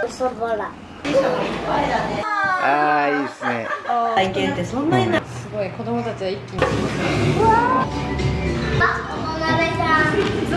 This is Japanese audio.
そばら。 ああ、いいですね。 体験ってそんなにな。 すごい子供たちは一気に。 あ、お鍋さん。